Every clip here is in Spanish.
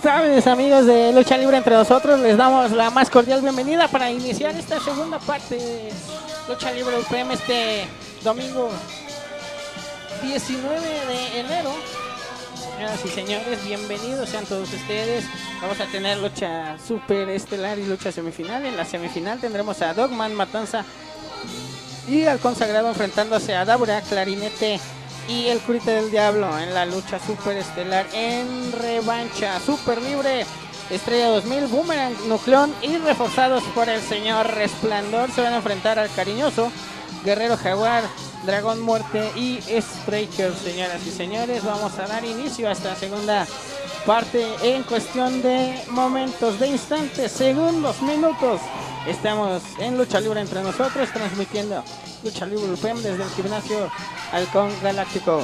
tardes, amigos de Lucha Libre Entre Nosotros. Les damos la más cordial bienvenida para iniciar esta segunda parte de Lucha Libre UPM este domingo 19 de enero. Señoras y señores, bienvenidos sean todos ustedes. Vamos a tener lucha super estelar y lucha semifinal. En la semifinal tendremos a Dogman, Matanza y al consagrado enfrentándose a Dabura, Clarinete y el Curita del Diablo en la lucha super estelar en revancha. Super libre, Estrella 2000, Boomerang, Nucleón y reforzados por el señor Resplandor se van a enfrentar al Cariñoso, Guerrero Jaguar, Dragón Muerte y Striker. Señoras y señores, vamos a dar inicio a esta segunda parte en cuestión de momentos, de instantes, segundos, minutos. Estamos en Lucha Libre Entre Nosotros, transmitiendo Lucha Libre UPM desde el gimnasio Halcón Galáctico.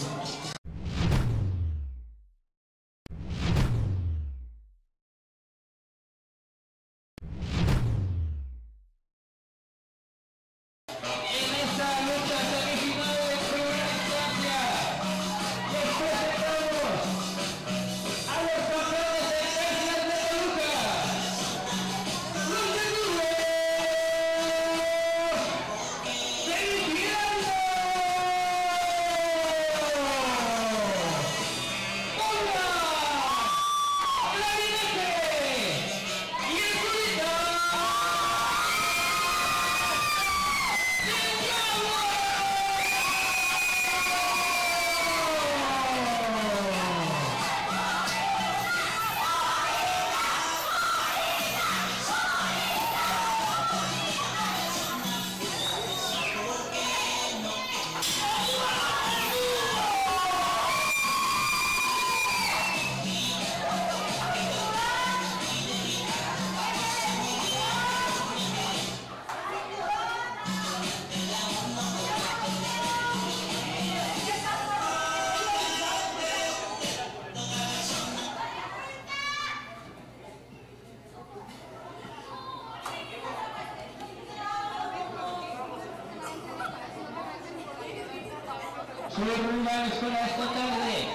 Sus rivales para esta tarde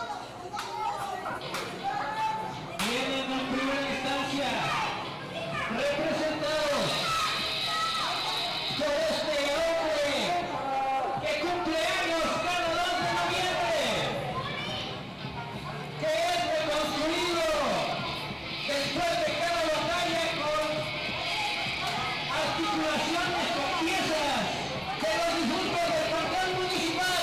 vienen en primera instancia representados por este hombre que cumple años cada 2 de noviembre, que es reconstruido después de cada batalla con articulaciones, con piezas de los difuntos del Panteón Municipal.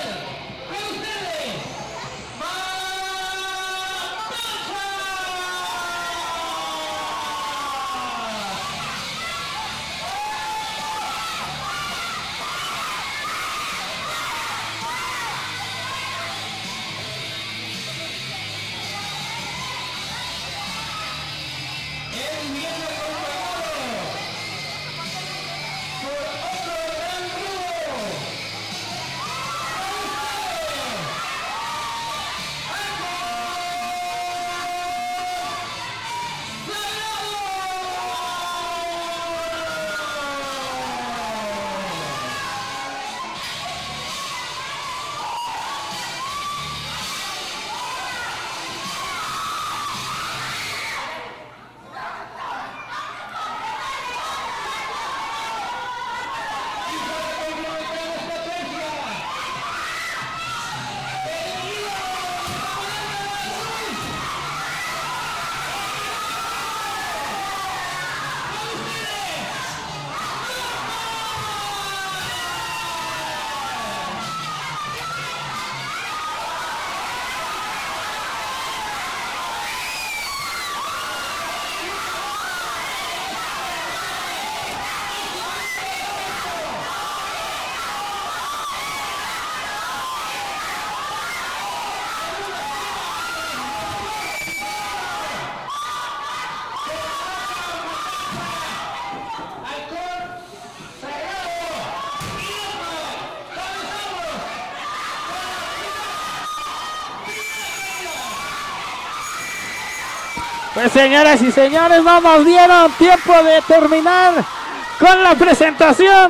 Pues señoras y señores, no nos dieron tiempo de terminar con la presentación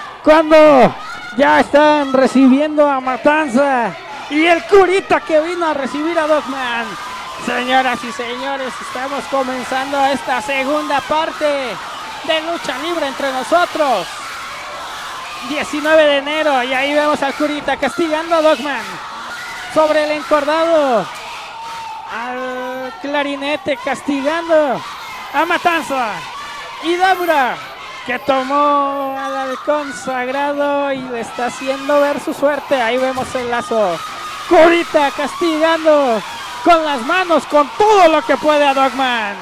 cuando ya están recibiendo a Matanza y el Curita que vino a recibir a Dogman. Señoras y señores, estamos comenzando esta segunda parte de lucha libre entre nosotros. 19 de enero, y ahí vemos al Curita castigando a Dogman sobre el encordado, al Clarinete castigando a Matanza, y Daura, que tomó al Halcón Sagrado y le está haciendo ver su suerte. Ahí vemos el lazo. Curita castigando con las manos, con todo lo que puede a Dogman.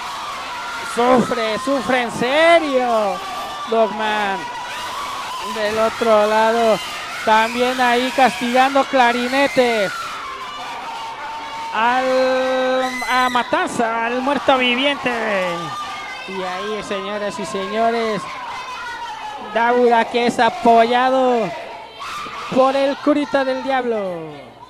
Sufre en serio Dogman. Del otro lado también ahí castigando Clarinete a Matanza, al muerto viviente. Y ahí, señoras y señores, Daura, que es apoyado por el Curita del Diablo.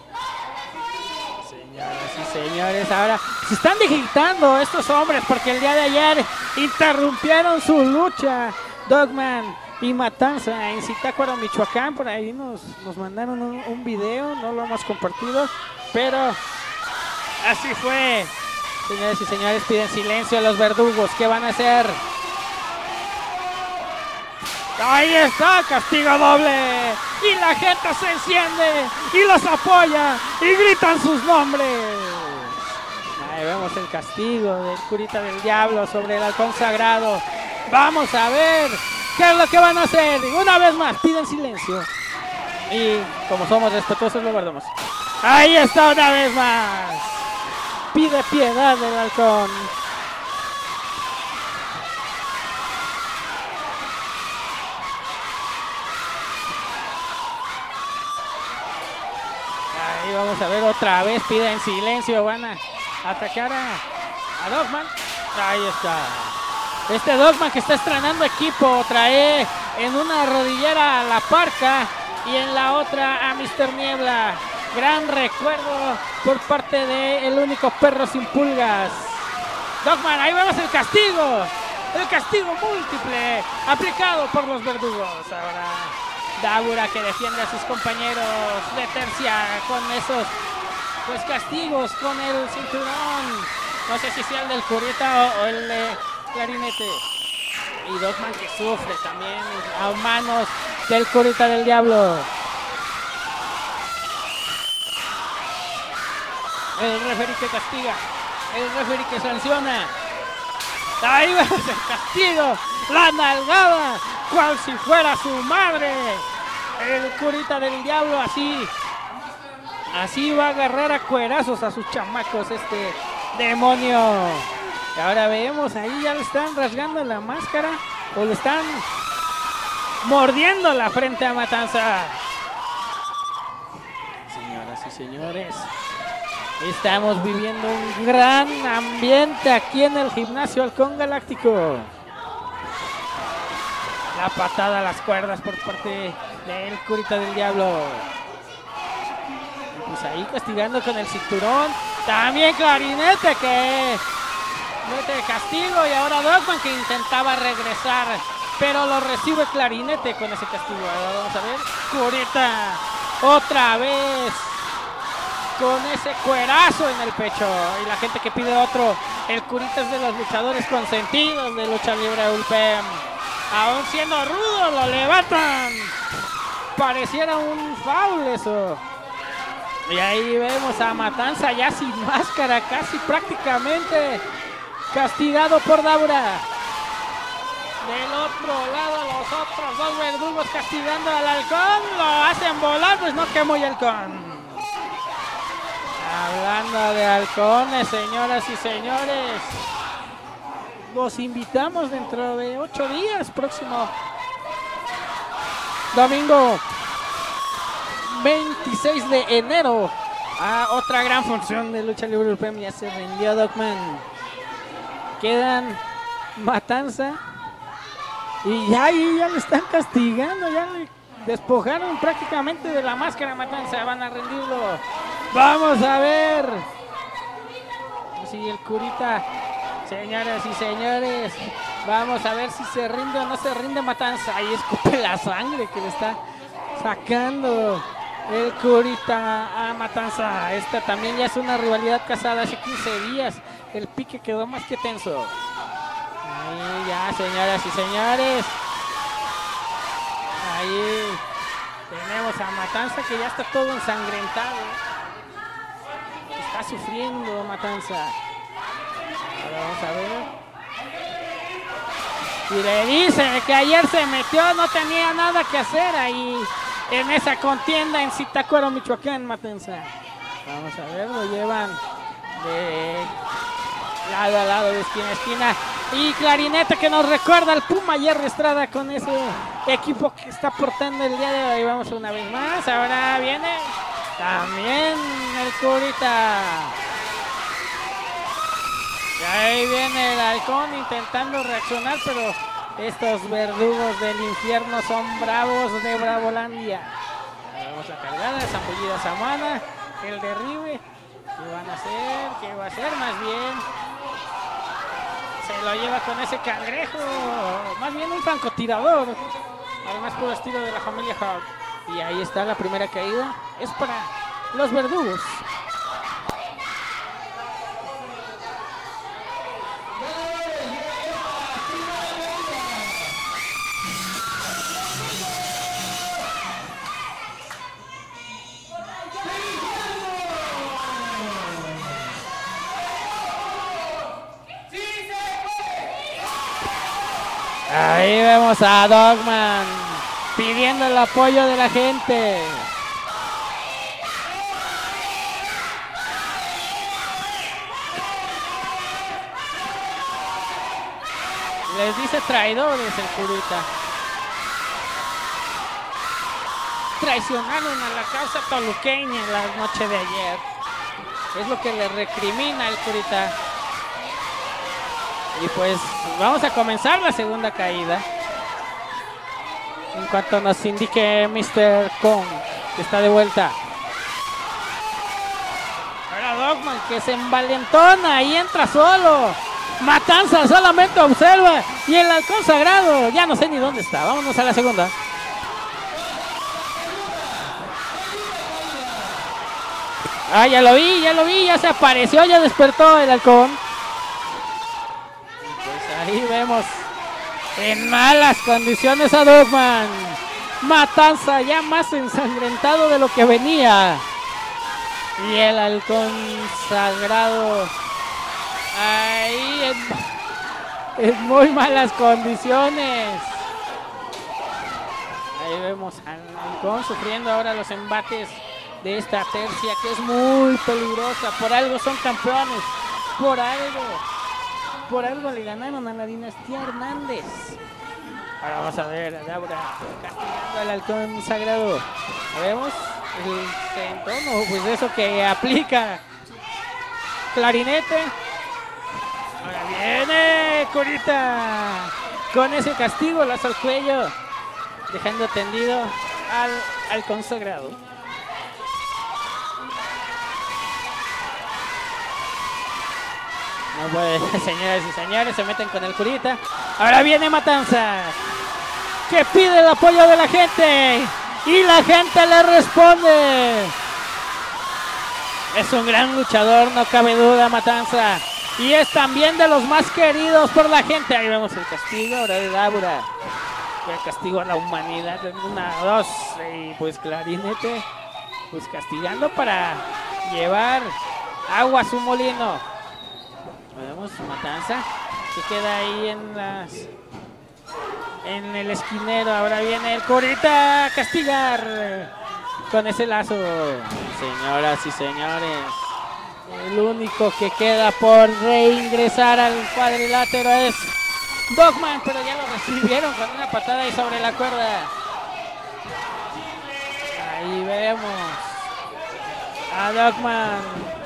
Señoras y señores, ahora se están digitando estos hombres porque el día de ayer interrumpieron su lucha Dogman y Matanza en Zitácuaro, Michoacán. Por ahí nos mandaron un video, no lo hemos compartido, pero así fue. Señores y señores, piden silencio a los verdugos. ¿Qué van a hacer? Ahí está, castigo doble. Y la gente se enciende y los apoya y gritan sus nombres. Ahí vemos el castigo del Curita del Diablo sobre el Halcón Sagrado. Vamos a ver qué es lo que van a hacer. Una vez más, piden silencio. Y como somos respetuosos, lo guardamos. Ahí está una vez más. Pide piedad del Halcón. Ahí vamos a ver otra vez. Piden silencio. Van a atacar a Dogman. Ahí está. Este Dogman que está estrenando equipo. Trae en una rodillera a La Parca y en la otra a Mr. Niebla. Gran recuerdo por parte de el único perro sin pulgas. Dogman, ahí vemos el castigo múltiple aplicado por los verdugos. Ahora Daura, que defiende a sus compañeros de tercia con esos pues castigos con el cinturón. No sé si sea el del Curita o el de Clarinete. Y Dogman, que sufre también a manos del Curita del Diablo. El referee que castiga, el referee que sanciona. Ahí vemos el castigo, la nalgada, cual si fuera su madre. El Curita del Diablo así va a agarrar a cuerazos a sus chamacos este demonio. Y ahora vemos, ahí ya le están rasgando la máscara o le están mordiendo la frente a Matanza. Señoras y señores, estamos viviendo un gran ambiente aquí en el gimnasio Halcón Galáctico. La patada a las cuerdas por parte del Curita del Diablo. Y pues ahí castigando con el cinturón. También Clarinete, que mete castigo, y ahora Dogman, que intentaba regresar, pero lo recibe Clarinete con ese castigo. Ahora vamos a ver, Curita otra vez con ese cuerazo en el pecho, y la gente que pide otro. El Curita es de los luchadores consentidos de lucha libre ULPEM. Aún siendo rudo, lo levantan. Pareciera un foul eso. Y ahí vemos a Matanza ya sin máscara, casi prácticamente castigado por Daura. Del otro lado, los otros dos verdugos castigando al Halcón. Lo hacen volar, pues no, que muy Halcón. Hablando de halcones, señoras y señores, los invitamos dentro de 8 días, próximo domingo 26 de enero, a otra gran función de lucha libre ULPEM. Ya se rindió Dogman. Quedan Matanza y ya le están castigando, ya le despojaron prácticamente de la máscara a Matanza, van a rendirlo. Vamos a ver si el Curita, señoras y señores, vamos a ver si se rinde o no se rinde Matanza. Ahí escupe la sangre que le está sacando El Curita a Matanza. Esta también ya es una rivalidad casada hace 15 días. El pique quedó más que tenso. Ahí ya, señoras y señores. Ahí tenemos a Matanza que ya está todo ensangrentado. Está sufriendo Matanza. Ahora vamos a ver. Y le dice que ayer se metió, no tenía nada que hacer ahí en esa contienda en Zitácuaro, Michoacán, Matanza. Vamos a ver, lo llevan de lado a lado, de esquina a esquina. Y Clarinete que nos recuerda al Puma Jerry Estrada con ese equipo que está portando el día de hoy. Vamos una vez más, ahora viene también el Curita. Y ahí viene el Halcón intentando reaccionar, pero estos verdugos del infierno son bravos de Bravolandia. Vamos a cargar a zambullida Samana, el derribe. ¿Qué van a hacer? ¿Qué va a hacer? Más bien se lo lleva con ese cangrejo, más bien un francotirador, al más puro estilo de la familia Hawk. Y ahí está la primera caída, es para los verdugos. Ahí vemos a Dogman pidiendo el apoyo de la gente. Les dice traidores el Curita. Traicionaron a la causa toluqueña en la noche de ayer. Es lo que le recrimina el Curita. Y pues vamos a comenzar la segunda caída. En cuanto nos indique Mr. Kong, que está de vuelta. Ahora Dogman que se envalentona y entra solo. Matanza solamente observa. Y el Halcón Sagrado, ya no sé ni dónde está. Vámonos a la segunda. Ah, ya lo vi, ya se apareció, ya despertó el Halcón. Ahí vemos en malas condiciones a Dogman. Matanza ya más ensangrentado de lo que venía. Y el Halcón Sagrado ahí en muy malas condiciones. Ahí vemos al Halcón sufriendo ahora los embates de esta tercia que es muy peligrosa. Por algo son campeones. Por algo le ganaron a la dinastía Hernández. Ahora vamos a ver a Laura castigando al Halcón Sagrado. Vemos el centono, pues eso que aplica Clarinete. Ahora viene Curita con ese castigo, lazo al cuello, dejando tendido al Halcón Sagrado. No puede, señoras y señores, se meten con el Curita. Ahora viene Matanza, que pide el apoyo de la gente. Y la gente le responde. Es un gran luchador, no cabe duda, Matanza. Y es también de los más queridos por la gente. Ahí vemos el castigo, ahora de Laura. El castigo a la humanidad. 1, 2. Y pues Clarinete, pues castigando para llevar agua a su molino. Vemos Matanza que queda ahí en el esquinero. Ahora viene el Curita a castigar con ese lazo. Señoras y señores, el único que queda por reingresar al cuadrilátero es Dogman, pero ya lo recibieron con una patada y sobre la cuerda. Ahí vemos a Dogman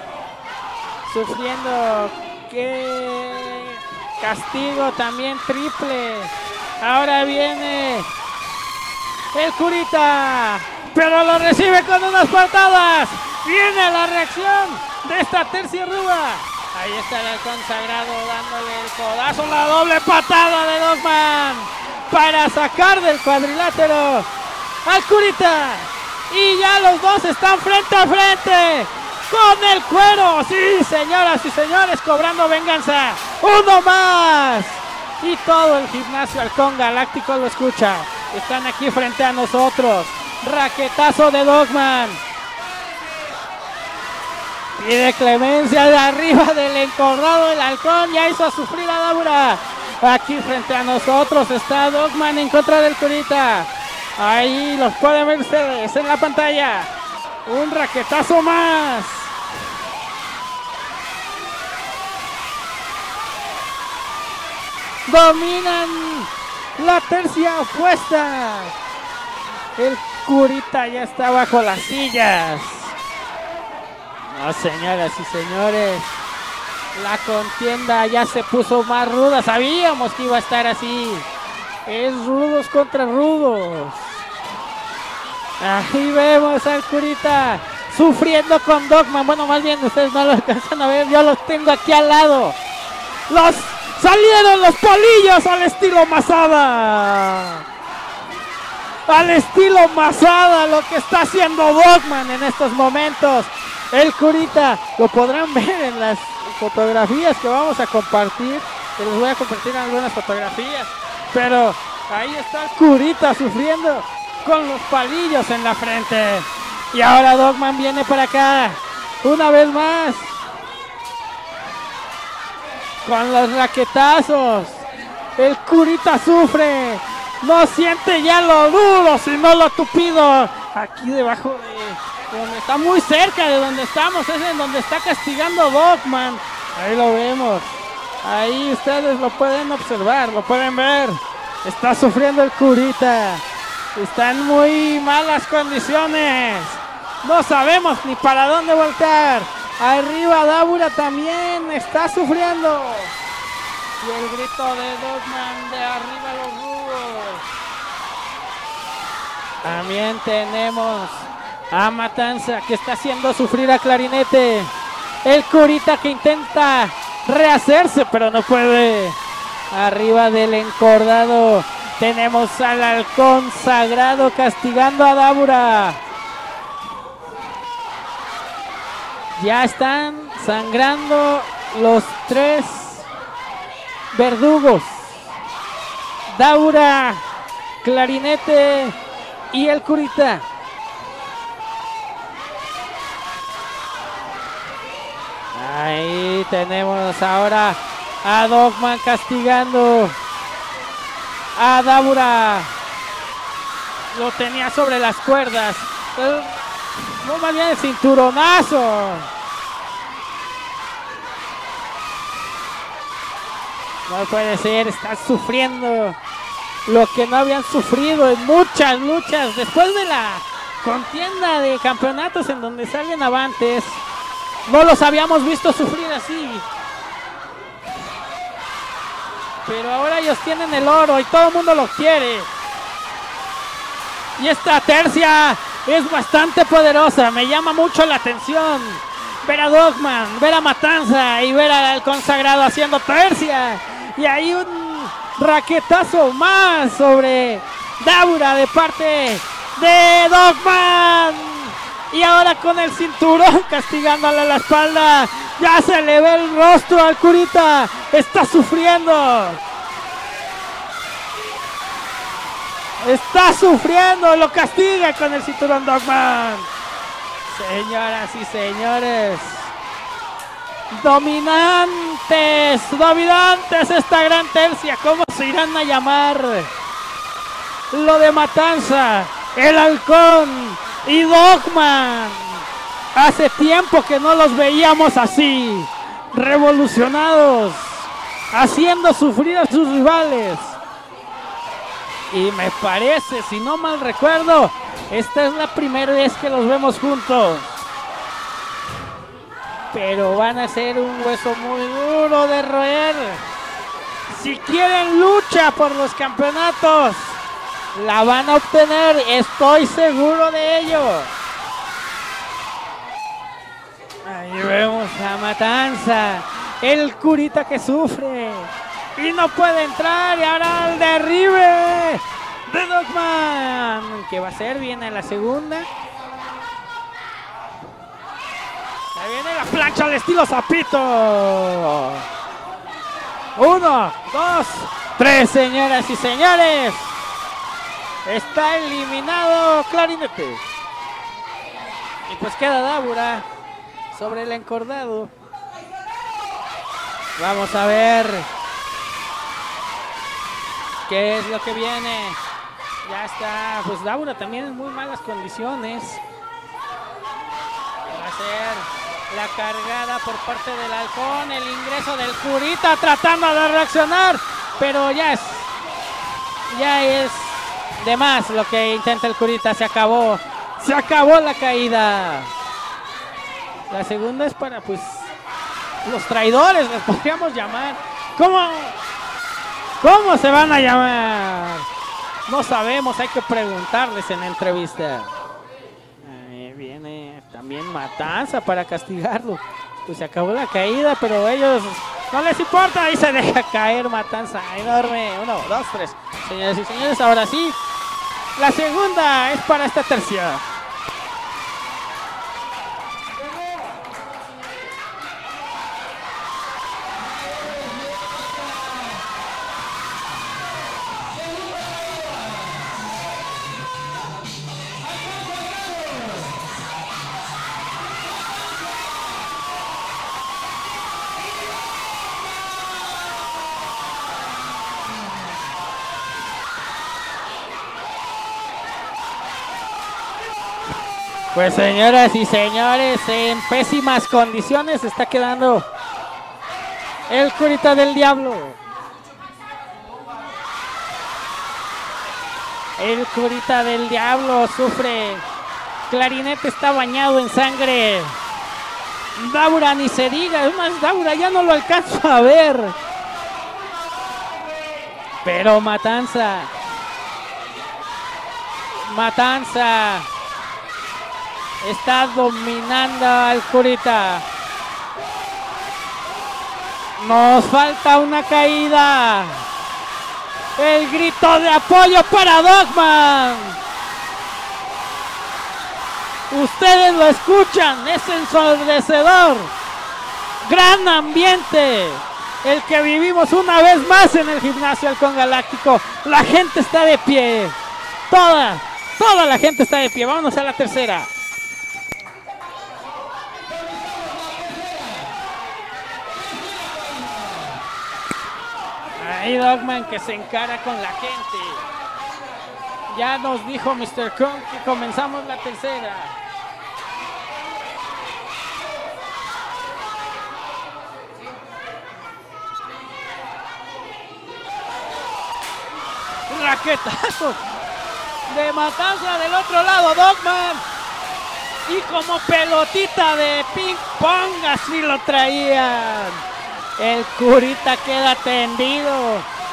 sufriendo que castigo también triple. Ahora viene el Curita, pero lo recibe con unas patadas. Viene la reacción de esta tercia ruda. Ahí está el Halcón Sagrado dándole el codazo, la doble patada de Dogman para sacar del cuadrilátero al Curita. Y ya los dos están frente a frente con el cuero. Sí, señoras y señores, cobrando venganza. Uno más. Y todo el gimnasio Halcón Galáctico lo escucha. Están aquí frente a nosotros. Raquetazo de Dogman. Pide clemencia de arriba del encordado. El halcón ya hizo sufrir a Daura. Aquí frente a nosotros está Dogman en contra del curita. Ahí los pueden ver ustedes en la pantalla. Un raquetazo más. Dominan la tercia opuesta. El curita ya está bajo las sillas. No, señoras y señores, la contienda ya se puso más ruda. Sabíamos que iba a estar así. Es rudos contra rudos. Ahí vemos al curita sufriendo con Dogman. Bueno, más bien ustedes no lo alcanzan a ver. Yo los tengo aquí al lado. Salieron los palillos al estilo Masada. Al estilo Masada, lo que está haciendo Dogman en estos momentos. El curita lo podrán ver en las fotografías que vamos a compartir. Les voy a compartir algunas fotografías. Pero ahí está el curita sufriendo con los palillos en la frente. Y ahora Dogman viene para acá. Una vez más. Con los raquetazos. El curita sufre. No siente ya lo duro, sino lo tupido. Aquí debajo de donde está, muy cerca de donde estamos, es en donde está castigando Dogman. Ahí lo vemos. Ahí ustedes lo pueden observar, lo pueden ver. Está sufriendo el curita. Está en muy malas condiciones. No sabemos ni para dónde voltear. Arriba Daura también está sufriendo. Y el grito de Dogman de arriba los rudos. También tenemos a Matanza que está haciendo sufrir a Clarinete. El curita que intenta rehacerse pero no puede. Arriba del encordado tenemos al halcón sagrado castigando a Daura. Ya están sangrando los tres verdugos. Daura, Clarinete y el curita. Ahí tenemos ahora a Dogman castigando a Daura. Lo tenía sobre las cuerdas. No, más bien el cinturonazo. No puede ser, está sufriendo lo que no habían sufrido en muchas luchas. Después de la contienda de campeonatos en donde salen avantes, no los habíamos visto sufrir así. Pero ahora ellos tienen el oro y todo el mundo lo quiere. Y esta tercia es bastante poderosa, me llama mucho la atención. Ver a Dogman, ver a Matanza y ver al consagrado haciendo tercia. Y hay un raquetazo más sobre Daura de parte de Dogman. Y ahora con el cinturón castigándole la espalda. Ya se le ve el rostro al curita. Está sufriendo. Está sufriendo. Lo castiga con el cinturón Dogman. Señoras y señores. Dominantes esta gran tercia. ¿Cómo se irán a llamar? Lo de Matanza, el halcón y Dogman. Hace tiempo que no los veíamos así, revolucionados, haciendo sufrir a sus rivales. Y me parece, si no mal recuerdo, esta es la primera vez que los vemos juntos. Pero van a ser un hueso muy duro de roer. Si quieren lucha por los campeonatos, la van a obtener, estoy seguro de ello. Ahí vemos a Matanza, el curita que sufre y no puede entrar. Y ahora el derribe de Dogman. ¿Qué va a hacer? Viene la segunda. Ahí viene la plancha al estilo Zapito. 1, 2, 3, señoras y señores. Está eliminado Clarinete. Y pues queda Daura sobre el encordado. Vamos a ver qué es lo que viene. Ya está, pues Daura también en muy malas condiciones. Va a ser la cargada por parte del halcón, el ingreso del Curita tratando de reaccionar, pero ya es de más lo que intenta el Curita. Se acabó la caída. La segunda es para pues los traidores, les podríamos llamar. ¿Cómo se van a llamar? No sabemos, hay que preguntarles en la entrevista. Viene también Matanza para castigarlo. Pues se acabó la caída, pero ellos no les importa. Ahí se deja caer Matanza. Enorme. 1, 2, 3. Señoras y señores, ahora sí. La segunda es para esta tercia. Pues señoras y señores, en pésimas condiciones está quedando el Curita del Diablo. El Curita del Diablo sufre. Clarinete está bañado en sangre. Daura ni se diga, es más, Daura ya no lo alcanzo a ver. Pero Matanza está dominando al Curita. Nos falta una caída. El grito de apoyo para Dogman. Ustedes lo escuchan, es ensordecedor. Gran ambiente el que vivimos una vez más en el gimnasio Halcón Galáctico. La gente está de pie. Toda la gente está de pie. Vámonos a la tercera. Ahí Dogman que se encara con la gente. Ya nos dijo Mr. Kong que comenzamos la tercera. Raquetazo de Matanza del otro lado, Dogman. Y como pelotita de ping pong así lo traían. El Curita queda tendido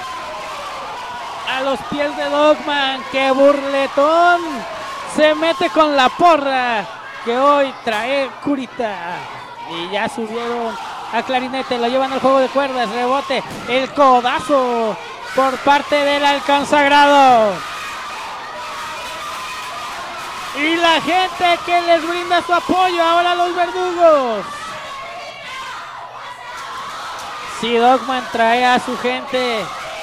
a los pies de Dogman. ¡Qué burletón! Se mete con la porra que hoy trae Curita. Y ya subieron a Clarinete, lo llevan al juego de cuerdas, rebote, el codazo por parte del Halcón Sagrado. Y la gente que les brinda su apoyo, ahora los verdugos. Si Dogman trae a su gente,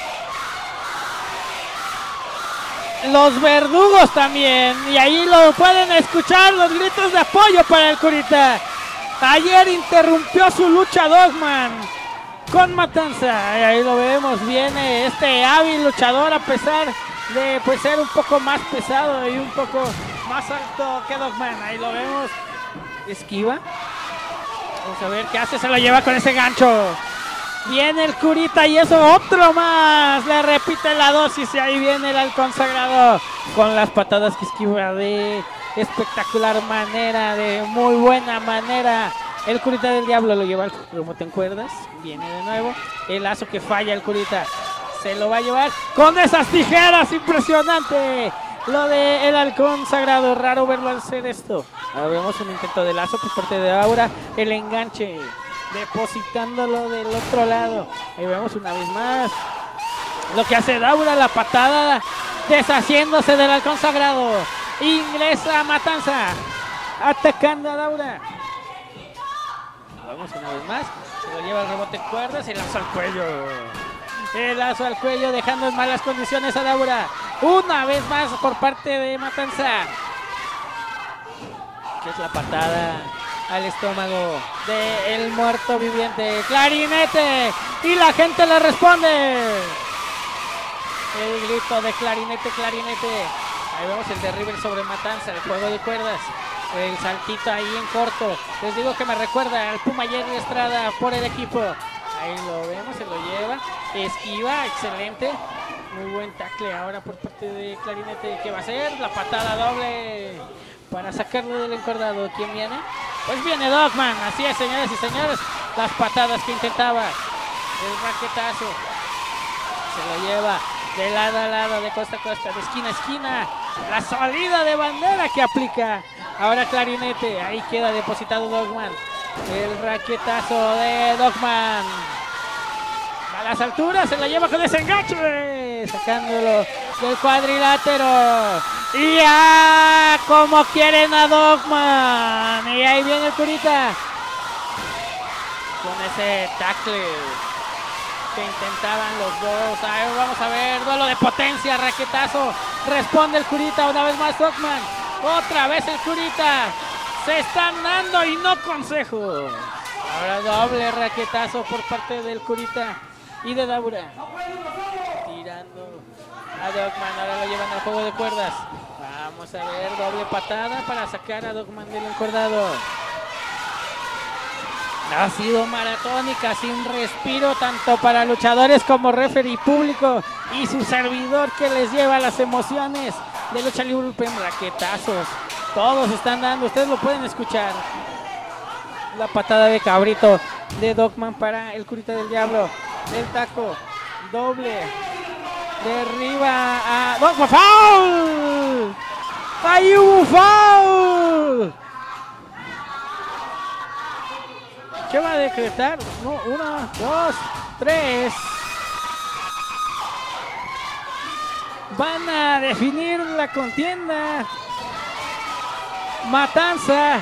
los verdugos también, y ahí lo pueden escuchar, los gritos de apoyo para el Curita. Ayer interrumpió su lucha Dogman con Matanza, y ahí lo vemos, viene este hábil luchador a pesar de pues ser un poco más pesado y un poco más alto que Dogman. Ahí lo vemos, esquiva. Vamos a ver qué hace, se lo lleva con ese gancho. Viene el Curita y eso otro más. Le repite la dosis y ahí viene el Halcón Sagrado con las patadas que esquiva de espectacular manera, de muy buena manera. El Curita del Diablo lo lleva al remote en cuerdas. Viene de nuevo. El lazo que falla el Curita. Se lo va a llevar con esas tijeras. Impresionante. Lo de el Halcón Sagrado. Raro verlo hacer esto. Ahora vemos un intento de lazo por parte de Daura. El enganche. Depositándolo del otro lado. Ahí vemos una vez más lo que hace Daura, la patada deshaciéndose del Halcón Sagrado. Ingresa Matanza atacando a Daura. Vamos una vez más. Se lo lleva el rebote en cuerdas. El lazo al cuello. El lazo al cuello dejando en malas condiciones a Daura. Una vez más por parte de Matanza. Que es la patada al estómago del muerto viviente. Clarinete. Y la gente le responde. El grito de clarinete, clarinete. Ahí vemos el derribe sobre Matanza, el juego de cuerdas. El saltito ahí en corto. Les digo que me recuerda al Puma Jerry Estrada por el equipo. Ahí lo vemos, se lo lleva. Esquiva, excelente. Muy buen tackle ahora por parte de clarinete. ¿Qué va a hacer? La patada doble para sacarlo del encordado. ¿Quién viene? Pues viene Dogman. Así es, señoras y señores. Las patadas que intentaba. El raquetazo. Se lo lleva de lado a lado, de costa a costa, de esquina a esquina. La salida de bandera que aplica. Ahora clarinete. Ahí queda depositado Dogman. El raquetazo de Dogman. A las alturas se la lleva con desenganche. Sacándolo del cuadrilátero. Y ya como quieren a Dogman. Y ahí viene el curita. Con ese tackle que intentaban los dos. Ahí vamos a ver, duelo de potencia, raquetazo. Responde el curita una vez más Dogman. Otra vez el curita. Se están dando y no consejos. Ahora doble raquetazo por parte del curita y de Daura. Tirando a Dogman. Ahora lo llevan al juego de cuerdas. Vamos a ver, doble patada para sacar a Dogman del encordado. Ha sido maratónica, sin respiro, tanto para luchadores como referee, público y su servidor que les lleva las emociones de lucha libre. Raquetazos, todos están dando, ustedes lo pueden escuchar. La patada de cabrito de Dogman para el curita del diablo. El taco, doble, derriba a Dogman. ¡Foul! ¡Ahí hubo foul! ¿Qué va a decretar? No, 1, 2, 3. Van a definir la contienda. Matanza.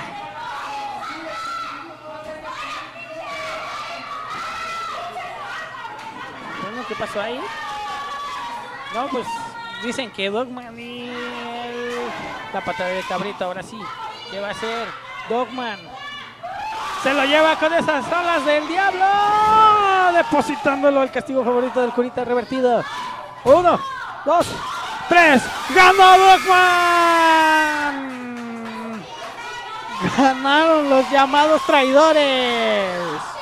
Bueno, ¿qué pasó ahí? No, pues dicen que Dogman y la patada de cabrito, ahora sí. ¿Qué va a hacer? Dogman. Se lo lleva con esas alas del diablo. Depositándolo el castigo favorito del curita revertido. 1, 2, 3. ¡Ganó Dogman! Ganaron los llamados traidores.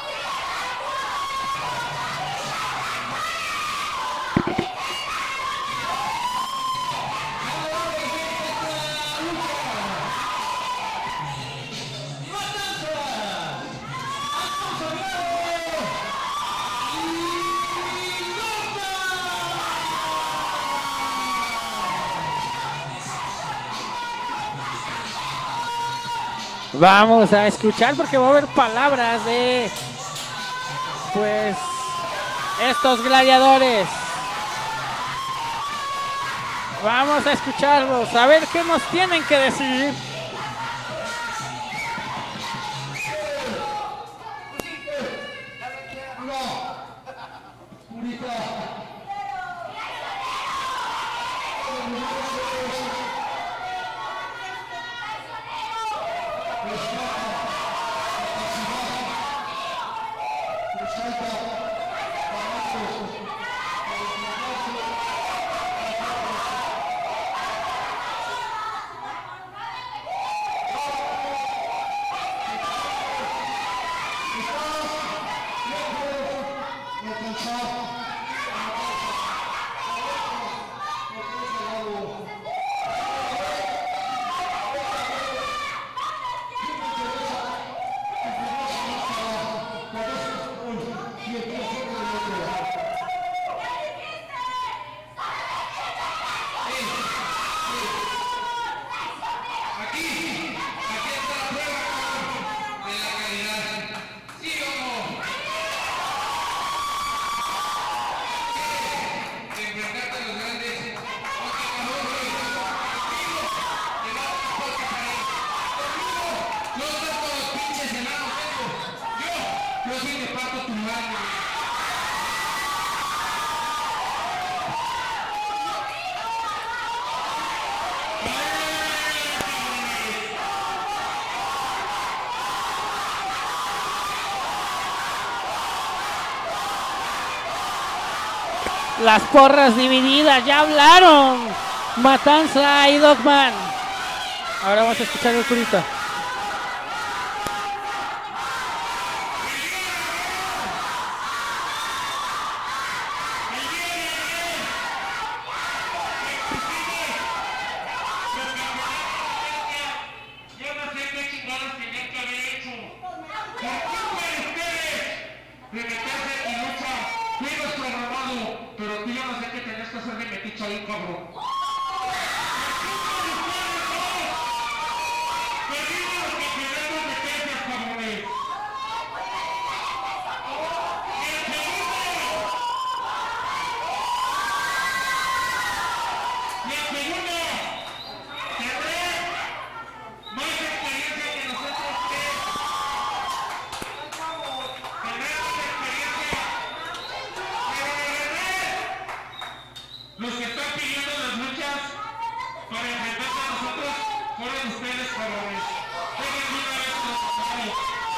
Vamos a escuchar porque va a haber palabras de pues estos gladiadores. Vamos a escucharlos, a ver qué nos tienen que decir. Las porras divididas, ya hablaron Matanza y Dogman. Ahora vamos a escuchar el curita. Los que están pidiendo las luchas para enfrentarse a nosotros fueron ustedes, cabrones. Dejen una vez los cabrones.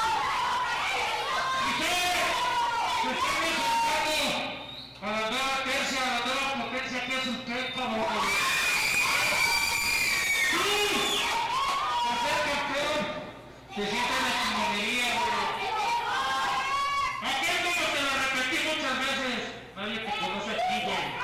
Y se están enfrentando a la nueva tercia, a la nueva potencia que es usted, cabrones. ¡Sí! A ser campeón, se siente la chingonería, güey. Aquí es como te lo repetí muchas veces. Nadie te conoce aquí, güey.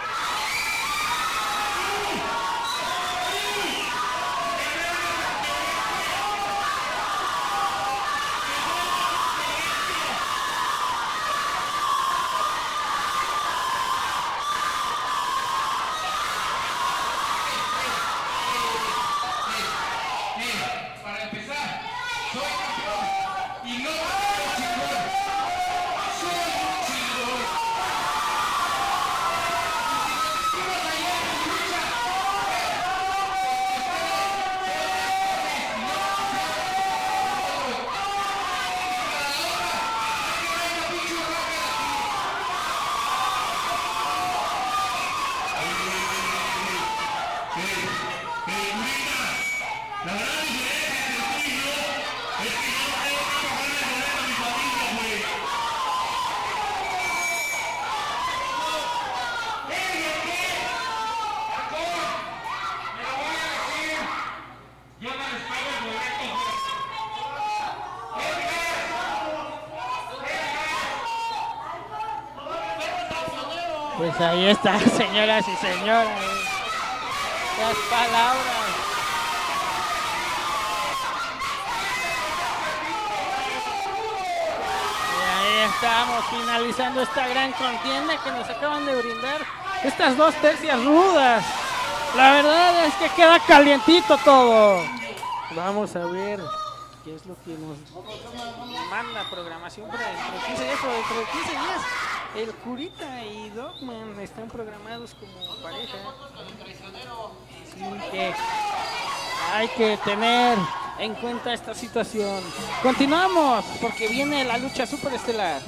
Pues ahí está, señoras y señores. Las palabras. Y ahí estamos, finalizando esta gran contienda que nos acaban de brindar estas dos tercias rudas. La verdad es que queda calientito todo. Vamos a ver qué es lo que nos manda programación para dentro de 15 días. Dentro de 15 días el Curita y Dogman están programados como pareja. Así que hay que tener en cuenta esta situación. Continuamos porque viene la lucha superestelar.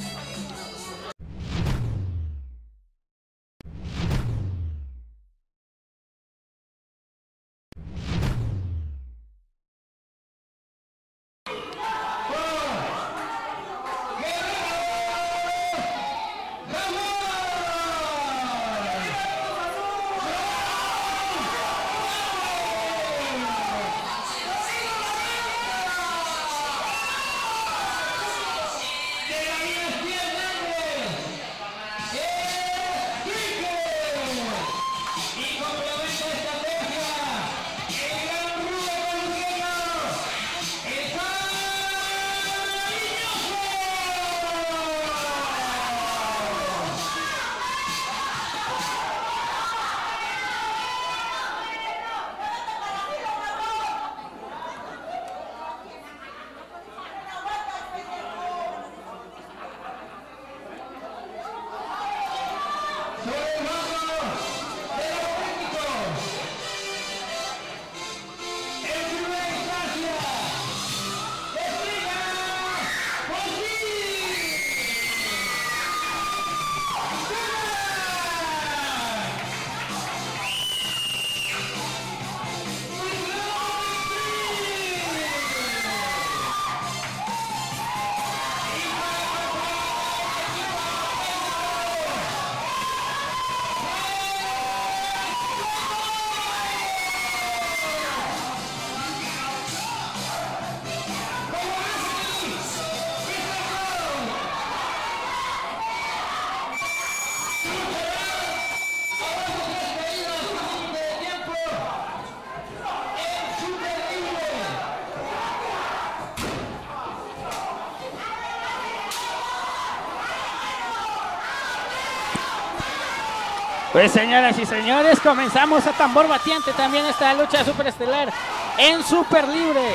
Pues señoras y señores, comenzamos a tambor batiente también esta lucha superestelar en Super Libre.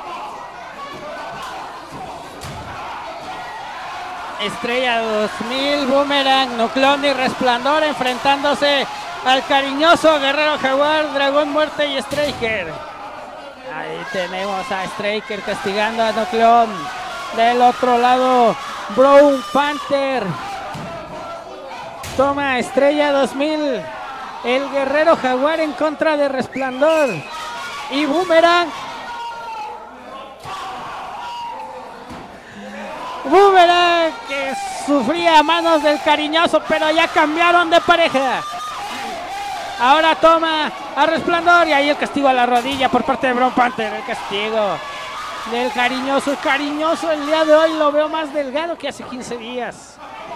Estrella 2000, Boomerang, Nucleón y Resplandor enfrentándose al cariñoso Guerrero Jaguar, Dragón Muerte y Striker. Ahí tenemos a Striker castigando a Nucleón. Del otro lado, Brown Panther. Toma Estrella 2000, el Guerrero Jaguar en contra de Resplandor. Y Boomerang. Boomerang que sufría a manos del cariñoso, pero ya cambiaron de pareja. Ahora toma a Resplandor y ahí el castigo a la rodilla por parte de Brown Panther. El castigo del cariñoso. El cariñoso el día de hoy lo veo más delgado que hace 15 días.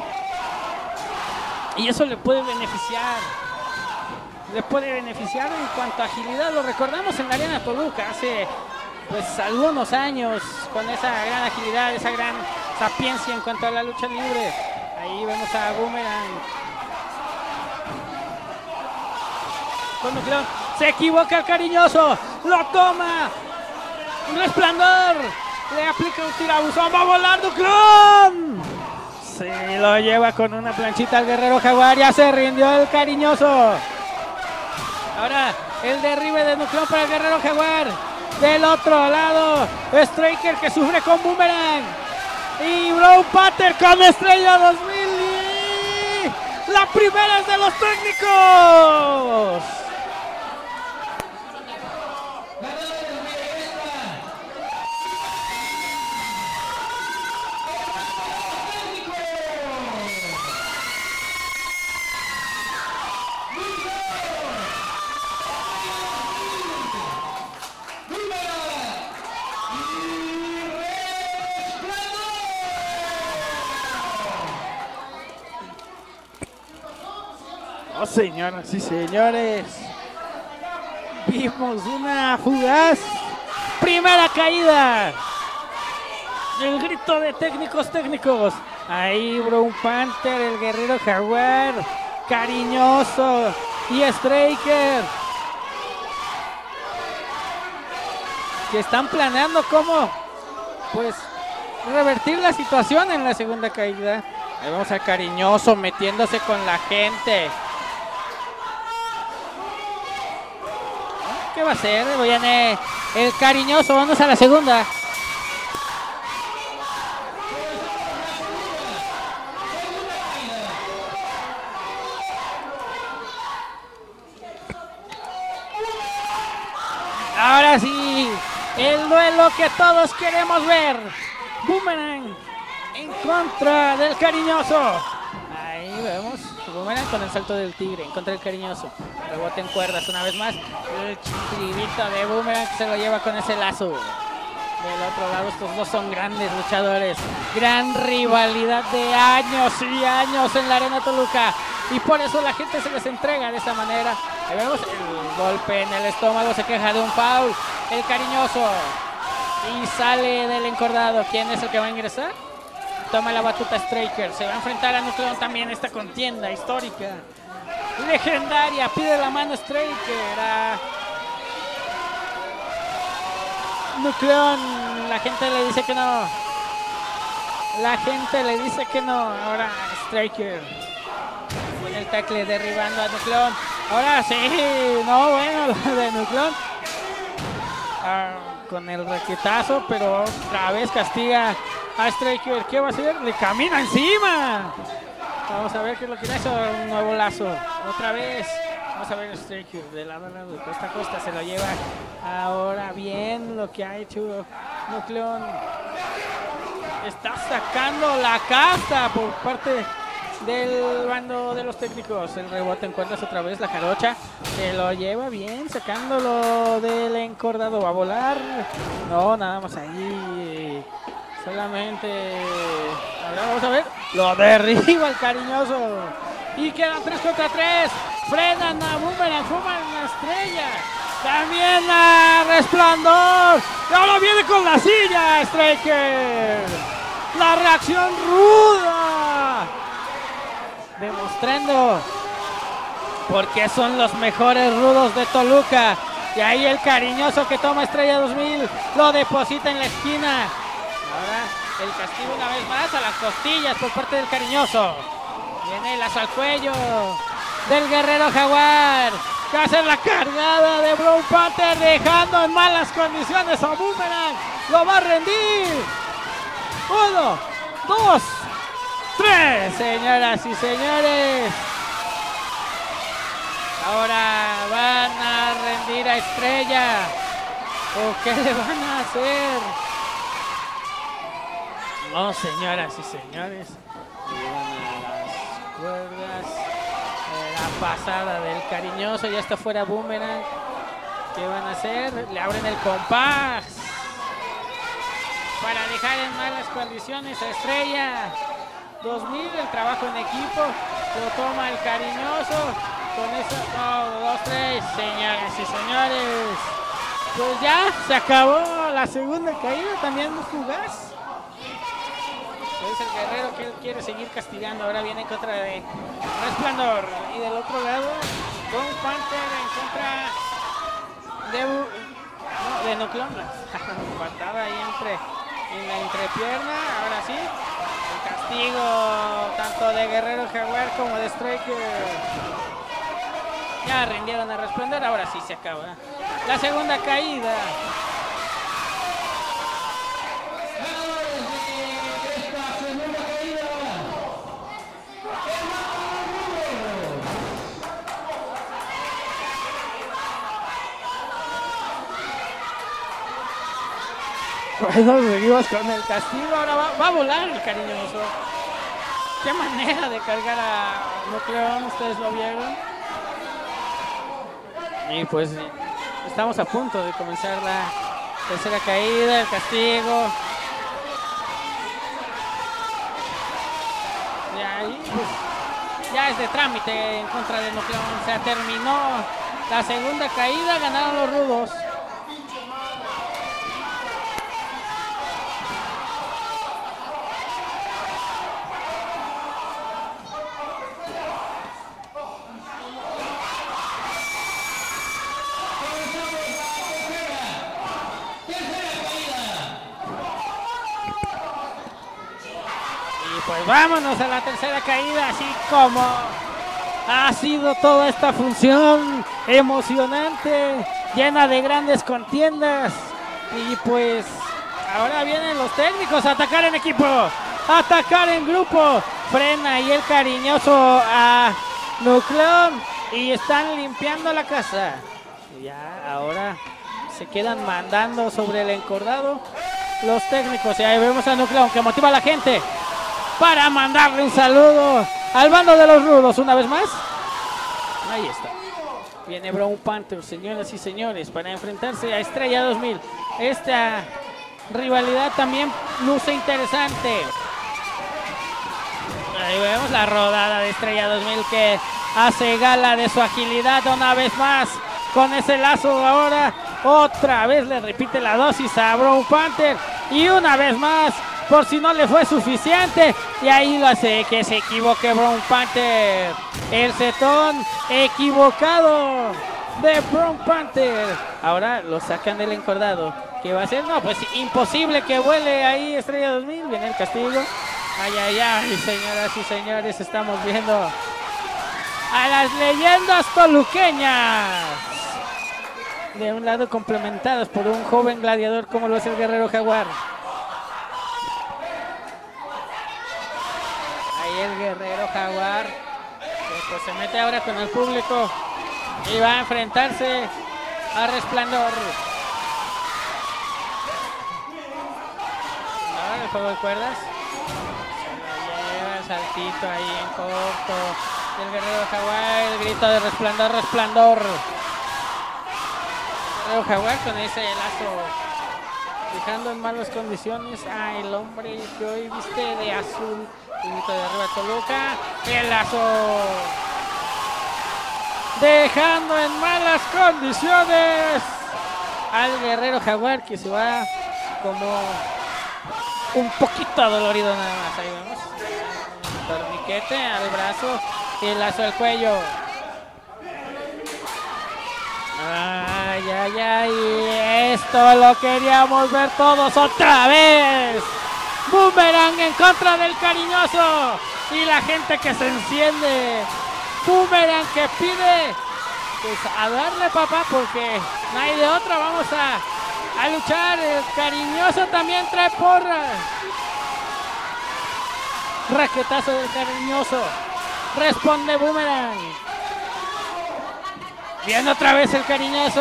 Y eso le puede beneficiar. Le puede beneficiar en cuanto a agilidad. Lo recordamos en la Arena Toluca hace pues algunos años con esa gran agilidad, esa gran sapiencia en cuanto a la lucha libre. Ahí vemos a Boomerang. Con Nucleón. Se equivoca el cariñoso. Lo toma. Resplandor. Le aplica un tirabuzón. Va a volar Nucleón. Se lo lleva con una planchita al Guerrero Jaguar. Ya se rindió el cariñoso. Ahora el derribe de Nucleón para el Guerrero Jaguar. Del otro lado, Striker que sufre con Boomerang. Y Brown Panther con Estrella 2000. Y la primera es de los técnicos. Oh, señoras y señores, vimos una fugaz primera caída. El grito de técnicos. Ahí Brown Panther, el Guerrero Jaguar, cariñoso y Striker, que están planeando cómo pues revertir la situación en la segunda caída. Ahí vamos al cariñoso metiéndose con la gente. ¿Qué va a hacer? Viene el cariñoso. Vamos a la segunda. Ahora sí, el duelo que todos queremos ver. Boomerang en contra del cariñoso. Ahí vemos Boomerang con el salto del tigre en contra del cariñoso. Rebote en cuerdas una vez más. El chiquitito de Boomerang que se lo lleva con ese lazo. Del otro lado, estos dos son grandes luchadores. Gran rivalidad de años y años en la Arena Toluca. Y por eso la gente se les entrega de esta manera. Ahí vemos el golpe en el estómago. Se queja de un foul. El cariñoso. Y sale del encordado. ¿Quién es el que va a ingresar? Toma la batuta Striker. Se va a enfrentar a Nucleón también esta contienda histórica. Legendaria. Pide la mano Striker a Nucleón. La gente le dice que no. Ahora Striker con el tackle derribando a Nucleón. Ahora sí. No, bueno, lo de Nucleón. Con el raquetazo, pero otra vez castiga a Striker. ¿Qué va a hacer? Le camina encima. Vamos a ver qué es lo que hace. Un nuevo lazo. Otra vez. Vamos a ver a Striker de lado a lado, de costa a costa. Se lo lleva. Ahora bien lo que ha hecho Nucleón. Está sacando la casta por parte del bando de los técnicos. El rebote en cuerdas otra vez. La jarocha se lo lleva bien, sacándolo del encordado. Va a volar. No, nada más ahí. Solamente. Ahora vamos a ver. Lo derriba el cariñoso. Y quedan 3 contra 3. Frenan a Boomerang. Fuman la Estrella. También a Resplandor. Y ahora viene con la silla Striker. La reacción ruda. Demostrando porque son los mejores rudos de Toluca. Y ahí el cariñoso que toma Estrella 2000, lo deposita en la esquina. Ahora el castigo una vez más a las costillas por parte del cariñoso. Viene el lazo al cuello del Guerrero Jaguar, que hace la cargada de Brown Panther, dejando en malas condiciones a Boomerang. Lo va a rendir. 1, 2, 3, señoras y señores. Ahora van a rendir a Estrella. ¿O qué le van a hacer? No, señoras y señores. Llevan a las cuerdas. La pasada del cariñoso. Ya está fuera Boomerang. ¿Qué van a hacer? Le abren el compás para dejar en malas condiciones a Estrella 2000. El trabajo en equipo lo toma el cariñoso. Con eso, 1, 2, 3, señoras y señores. Pues ya se acabó la segunda caída, también muy fugaz. Es el Guerrero que quiere seguir castigando. Ahora viene en contra de Resplandor. Y del otro lado, Brown Panther en contra de Nucleon. Patada ahí en la entrepierna. Ahora sí, el castigo tanto de Guerrero Jaguar como de Striker. Ya rindieron a Resplandor, ahora sí se acaba la segunda caída. Bueno, seguimos con el castigo. Ahora va a volar el cariñoso. Qué manera de cargar a Nucleon, ustedes lo vieron. Y pues estamos a punto de comenzar la tercera caída, el castigo. Y ahí pues ya es de trámite en contra de Nucleon. Se terminó la segunda caída, ganaron los rudos. Pues vámonos a la tercera caída, así como ha sido toda esta función emocionante, llena de grandes contiendas. Y pues ahora vienen los técnicos a atacar en equipo, a atacar en grupo. Frena ahí el cariñoso a Nucleon y están limpiando la casa. Y ya ahora se quedan mandando sobre el encordado los técnicos. Y ahí vemos a Nucleon que motiva a la gente para mandarle un saludo al bando de los rudos una vez más. Ahí está. Viene Brown Panther, señoras y señores, para enfrentarse a Estrella 2000. Esta rivalidad también luce interesante. Ahí vemos la rodada de Estrella 2000 que hace gala de su agilidad una vez más. Con ese lazo ahora otra vez le repite la dosis a Brown Panther. Y una vez más, por si no le fue suficiente, y ahí lo hace que se equivoque Brown Panther. El setón equivocado de Brown Panther. Ahora lo sacan del encordado. ¿Qué va a hacer? No, pues imposible que vuele ahí Estrella 2000. Viene el castigo. Ay, ay, ay, señoras y señores, estamos viendo a las leyendas toluqueñas. De un lado complementados por un joven gladiador como lo es el Guerrero Jaguar. El Guerrero Jaguar que pues se mete ahora con el público y va a enfrentarse a Resplandor. Ahora el juego de cuerdas se lleva el saltito ahí en corto del Guerrero Jaguar. El grito de Resplandor, Resplandor. El Guerrero Jaguar con ese lazo dejando en malas condiciones a el hombre que hoy viste de azul. De arriba Toluca, el lazo dejando en malas condiciones al Guerrero Jaguar, que se va como un poquito adolorido nada más. Ahí vemos un torniquete al brazo y el lazo al cuello. ay, ay. Esto lo queríamos ver todos otra vez. Boomerang en contra del Cariñoso. Y la gente que se enciende. Boomerang que pide pues a darle, papá, porque no hay de otra. Vamos a luchar. El Cariñoso también trae porra. Raquetazo del Cariñoso. Responde Boomerang. Viene otra vez el Cariñoso.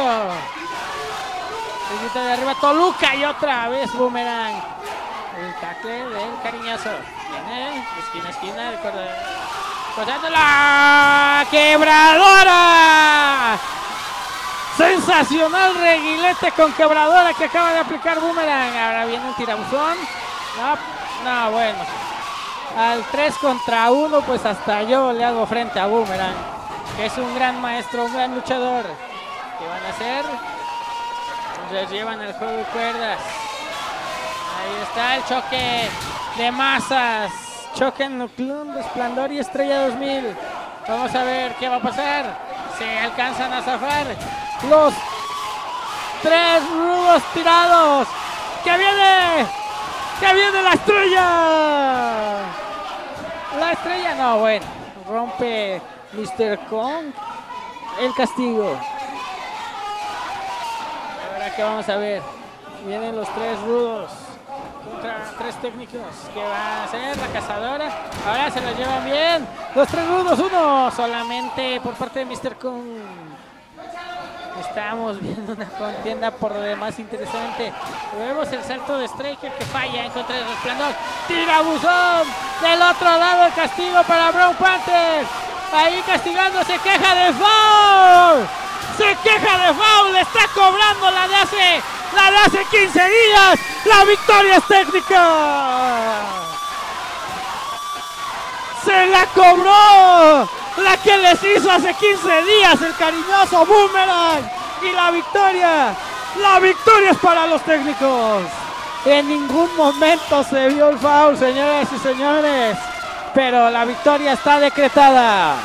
Se quita de arriba Toluca y otra vez Boomerang. El tackle del Cariñoso. Viene, esquina, esquina. Cortando la quebradora. Sensacional reguilete con quebradora que acaba de aplicar Boomerang. Ahora viene un tirabuzón. No, bueno. Al 3 contra 1, pues hasta yo le hago frente a Boomerang, que es un gran maestro, un gran luchador. ¿Qué van a hacer? Entonces llevan el juego de cuerdas. Ahí está el choque de masas. Choque en Nucleum, Resplandor y Estrella 2000. Vamos a ver qué va a pasar. Se alcanzan a zafar los 3 rudos tirados. ¡Que viene! ¡Que viene la estrella! La estrella no, bueno. Rompe Mr. Kong el castigo. Ahora que vamos a ver. Vienen los 3 rudos contra 3 técnicos. ¿Qué va a hacer la cazadora? Ahora se los llevan bien. Los 3 rudos, 1 solamente por parte de Mr. Kong. Estamos viendo una contienda por lo demás interesante. Vemos el salto de Striker que falla en contra del Resplandor. Tirabuzón del otro lado, el castigo para Brown Panther. Ahí castigando, se queja de foul. Se queja de foul, está cobrando la de hace 15 días. La victoria es técnica. Se la cobró. La que les hizo hace 15 días el Cariñoso Boomerang. Y la victoria es para los técnicos. En ningún momento se vio el foul, señoras y señores. Pero la victoria está decretada.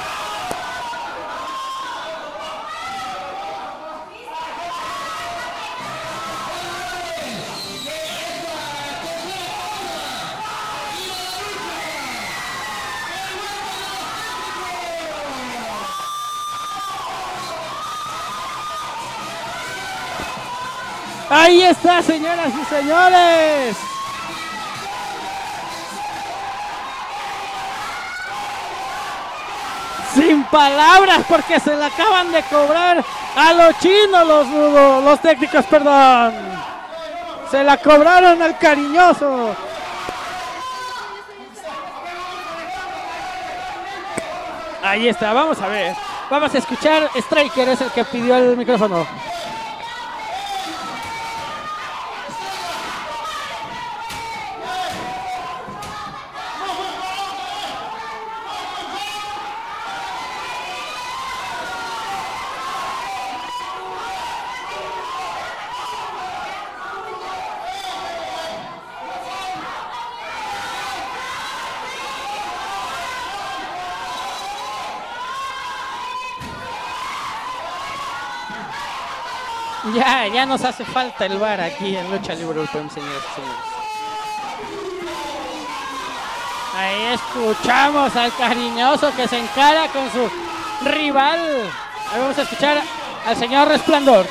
Ahí está, señoras y señores. Sin palabras porque se la acaban de cobrar a los chinos, los técnicos, perdón. Se la cobraron al Cariñoso. Ahí está, vamos a ver. Vamos a escuchar. Striker es el que pidió el micrófono. Ya nos hace falta el VAR aquí en Lucha Libre UPM, señores y señores. Ahí escuchamos al Cariñoso que se encara con su rival. Ahí vamos a escuchar al señor Resplandor.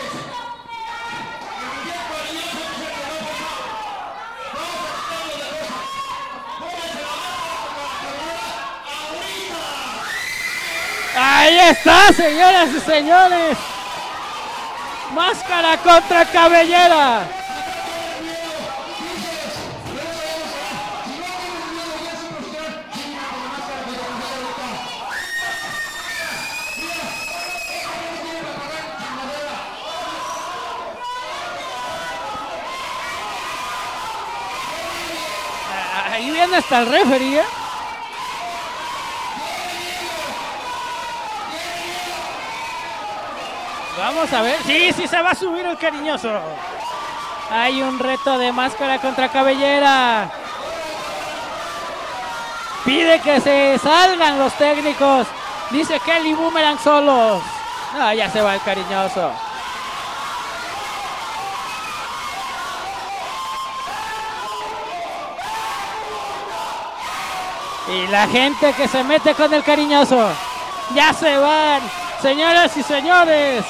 Ahí está, señoras y señores. Máscara contra cabellera. Ahí viene hasta el referee, ¿eh? Vamos a ver. Sí, se va a subir el Cariñoso. Hay un reto de máscara contra cabellera. Pide que se salgan los técnicos. Dice Kelly Boomerang solos. No, ya se va el Cariñoso. Y la gente que se mete con el cariñoso. Ya se van, señoras y señores.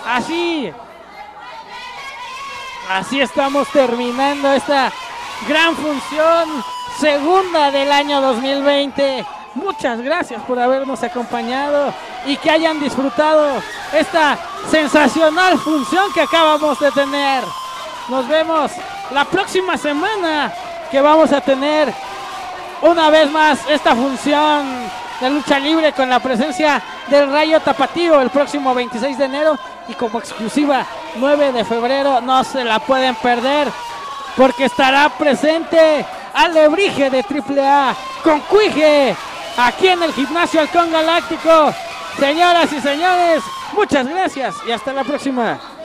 Así estamos terminando esta gran función, segunda del año 2020. Muchas gracias por habernos acompañado y que hayan disfrutado esta sensacional función que acabamos de tener. Nos vemos la próxima semana, que vamos a tener una vez más esta función de lucha libre con la presencia del Rayo Tapatío el próximo 26 de enero y como exclusiva 9 de febrero. No se la pueden perder porque estará presente Alebrije de AAA con Cuije aquí en el Gimnasio Halcón Galáctico. Señoras y señores, muchas gracias y hasta la próxima.